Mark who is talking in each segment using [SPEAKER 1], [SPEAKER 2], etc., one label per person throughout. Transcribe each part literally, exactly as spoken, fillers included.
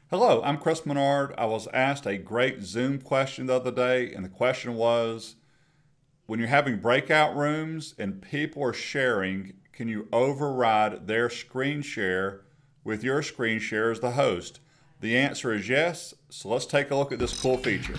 [SPEAKER 1] Hello, I'm Chris Menard. I was asked a great Zoom question the other day, and the question was, when you're having breakout rooms and people are sharing, can you override their screen share with your screen share as the host? The answer is yes, so let's take a look at this cool feature.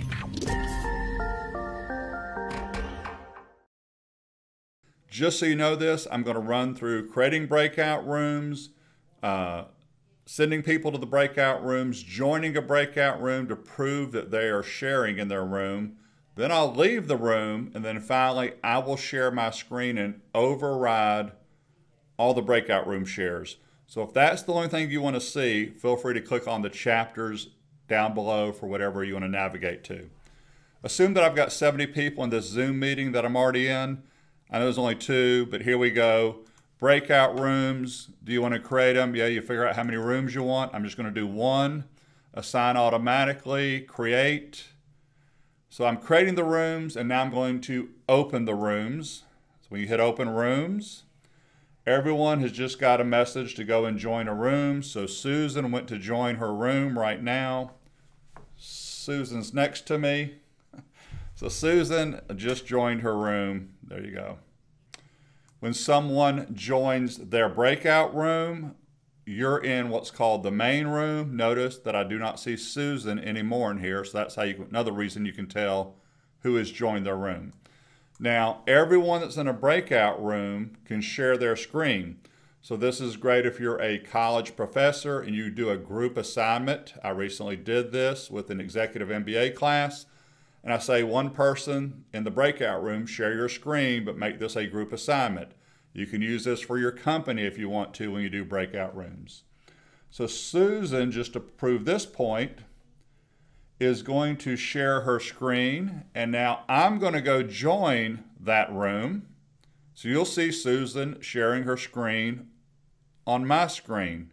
[SPEAKER 1] Just so you know this, I'm going to run through creating breakout rooms, uh, sending people to the breakout rooms, joining a breakout room to prove that they are sharing in their room. Then I'll leave the room, and then finally I will share my screen and override all the breakout room shares. So if that's the only thing you want to see, feel free to click on the chapters down below for whatever you want to navigate to. Assume that I've got seventy people in this Zoom meeting that I'm already in. I know there's only two, but here we go. Breakout rooms, do you want to create them? Yeah, you figure out how many rooms you want. I'm just going to do one, assign automatically, create. So I'm creating the rooms, and now I'm going to open the rooms. So when you hit open rooms, everyone has just got a message to go and join a room. So Susan went to join her room right now. Susan's next to me. So Susan just joined her room. There you go. When someone joins their breakout room, you're in what's called the main room. Notice that I do not see Susan anymore in here, so that's how you, another reason you can tell who has joined their room. Now, everyone that's in a breakout room can share their screen. So this is great if you're a college professor and you do a group assignment. I recently did this with an executive M B A class. And I say one person in the breakout room, share your screen, but make this a group assignment. You can use this for your company if you want to when you do breakout rooms. So Susan, just to prove this point, is going to share her screen. And now I'm going to go join that room. So you'll see Susan sharing her screen on my screen.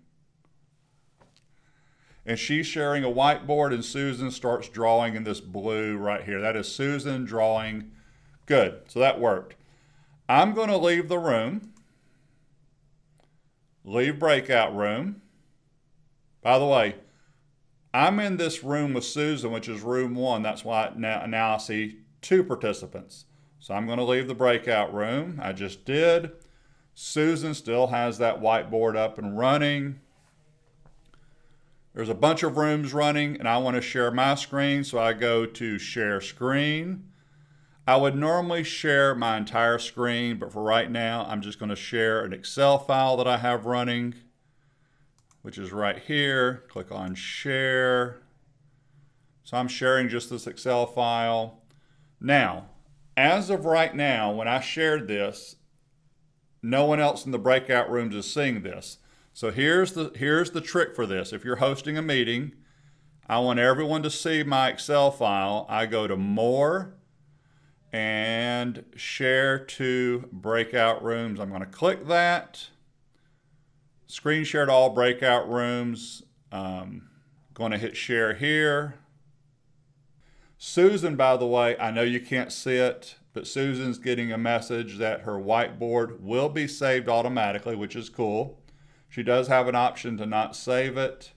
[SPEAKER 1] And she's sharing a whiteboard, and Susan starts drawing in this blue right here. That is Susan drawing. Good, so that worked. I'm going to leave the room, leave breakout room. By the way, I'm in this room with Susan, which is room one. That's why now, now I see two participants. So I'm going to leave the breakout room. I just did. Susan still has that whiteboard up and running. There's a bunch of rooms running, and I want to share my screen, so I go to Share Screen. I would normally share my entire screen, but for right now, I'm just going to share an Excel file that I have running, which is right here. Click on Share. So I'm sharing just this Excel file. Now, as of right now, when I shared this, no one else in the breakout rooms is seeing this. So here's the, here's the trick for this. If you're hosting a meeting, I want everyone to see my Excel file. I go to More and Share to Breakout Rooms. I'm going to click that. Screen share to all breakout rooms. Um, going to hit Share here. Susan, by the way, I know you can't see it, but Susan's getting a message that her whiteboard will be saved automatically, which is cool. She does have an option to not save it.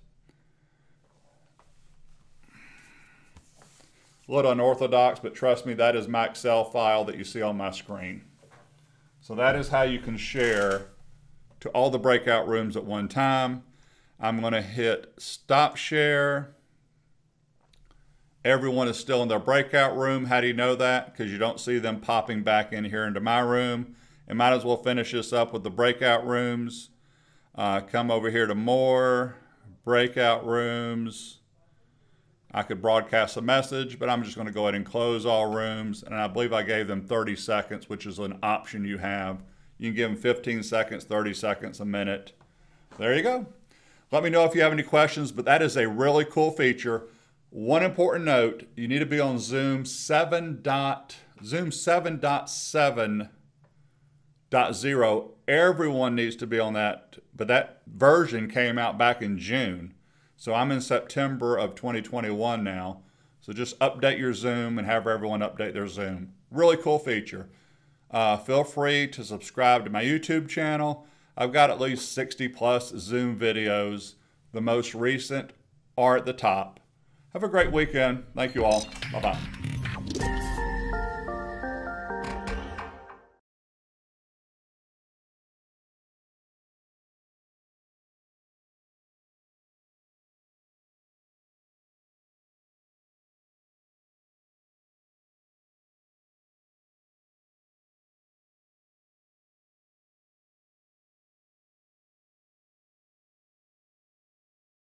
[SPEAKER 1] A little unorthodox, but trust me, that is my Excel file that you see on my screen. So that is how you can share to all the breakout rooms at one time. I'm going to hit Stop Share. Everyone is still in their breakout room. How do you know that? Because you don't see them popping back in here into my room. And might as well finish this up with the breakout rooms. Uh, come over here to More, Breakout Rooms. I could broadcast a message, but I'm just going to go ahead and close all rooms. And I believe I gave them thirty seconds, which is an option you have. You can give them fifteen seconds, thirty seconds, a minute. There you go. Let me know if you have any questions, but that is a really cool feature. One important note, you need to be on Zoom seven. Zoom seven point seven point zero. Everyone needs to be on that, but that version came out back in June. So I'm in September of twenty twenty-one now. So just update your Zoom and have everyone update their Zoom. Really cool feature. Uh, feel free to subscribe to my YouTube channel. I've got at least sixty plus Zoom videos. The most recent are at the top. Have a great weekend. Thank you all. Bye-bye.